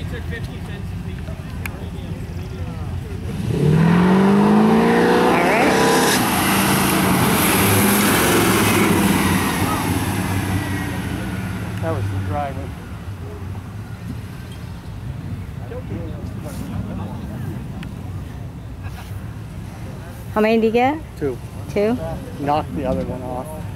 took 50 cents a piece. That was the driver. How many did you get? 2. 2? Knocked the other one off.